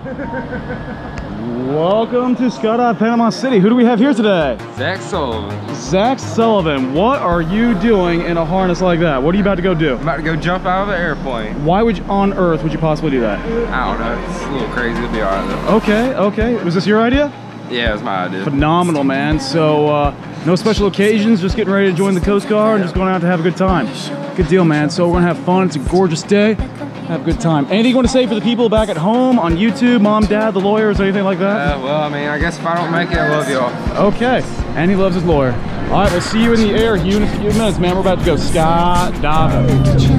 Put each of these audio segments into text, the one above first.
Welcome to Skydive Panama City. Who do we have here today? Zach Sullivan. Zach Sullivan, what are you doing in a harness like that? What are you about to go do? I'm about to go jump out of the airplane. Why on earth would you possibly do that? I don't know. It's a little crazy. It'll be all right though. Okay, okay. Was this your idea? Yeah, it was my idea. Phenomenal, man. So, no special occasions, just getting ready to join the Coast Guard and just going out to have a good time. Good deal, man. So we're gonna have fun. It's a gorgeous day. Have a good time. Anything you want to say for the people back at home, on YouTube, mom, dad, the lawyers, anything like that? Well, I mean, I guess if I don't make it, I love y'all. Okay, and he loves his lawyer. All right, we'll see you in the air here in a few minutes, man. We're about to go skydiving.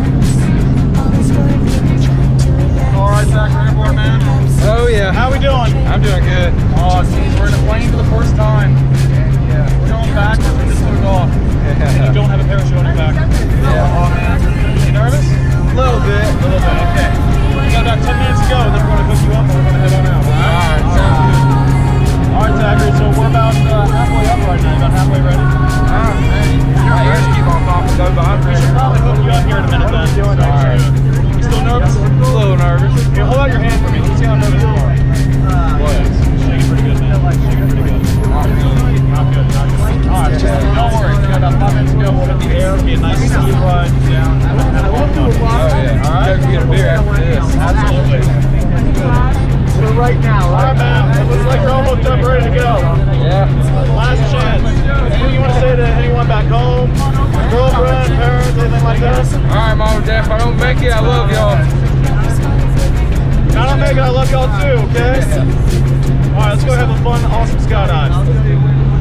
All right, Zach, ready for it, man? Oh, yeah. How we doing? I'm doing good. Oh, geez, we're in a plane for the first time. Yeah. We're going backwards. We just took off. And you don't have a parachute on your back. Yeah. Oh, man. You nervous? A little bit. Okay. We got about 10 minutes to go, and then we're going to hook you up and we're going to head on out. Alright, sounds good. Alright, Zachary, so we're about halfway up right now. About halfway ready? My ears keep on popping though, but I'm We should probably hook you up here in a minute then. Alright. You still nervous? A little nervous. Here, hold out your hand for me. Let's see how nervous you are. Shaking pretty good, man. Shaking pretty good. Not good. Alright, don't worry. We got about 5 minutes to go. We'll hit the air. It'll be a nice smooth ride down. Alright. Get a beer after this. Absolutely. For right now. Alright, man. It looks like you're almost up, ready to go. Yeah. Last chance. Anything you want to say to anyone back home? Girlfriend, parents, anything like that? Alright, Mom and Dad, if I don't make it, I love y'all. If I don't make it, I love y'all too, okay? Alright, let's go have a fun, awesome skydive.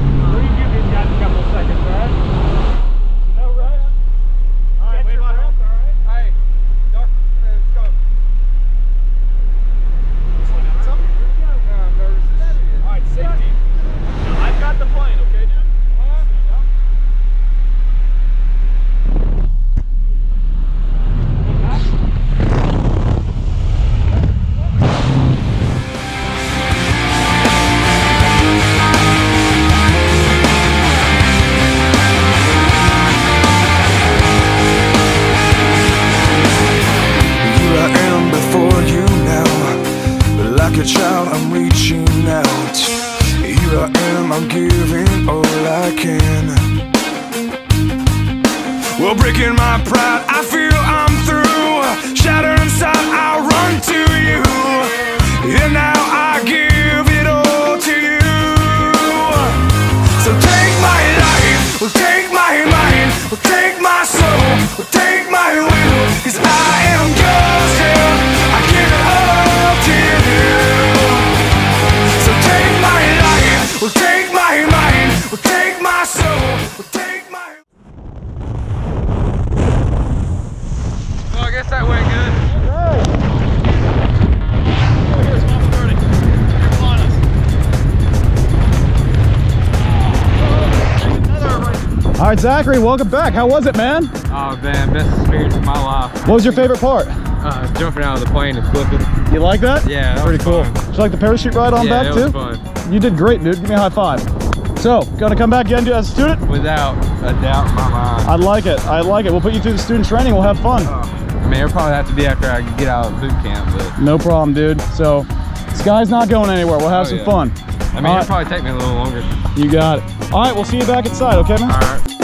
Like a child, I'm reaching out. Here I am, I'm giving all I can. Well, breaking my pride, I feel I'm through. Shattered inside, I run to you. And now I give it all to you. So take my life, well, take my mind, well, take my soul, well, take my will. 'Cause I am yours, yeah. I give it all to you. We'll take my mind, we'll take my soul, we'll take my... Well, I guess that went good. All right, Zachary, welcome back. How was it, man? Oh man, best experience of my life. What was your favorite part? Jumping out of the plane and flipping. You like that? Yeah, that pretty was cool. fun. Did you like the parachute ride on back too? Yeah, it was fun. You did great, dude. Give me a high five. So, gonna come back again as a student? Without a doubt in my mind. I like it. I like it. We'll put you through the student training. We'll have fun. I mean, it'll probably have to be after I get out of boot camp, but... No problem, dude. So, Sky's not going anywhere. We'll have some fun. I mean, it'll probably take me a little longer. You got it. All right, we'll see you back inside, okay, man? All right.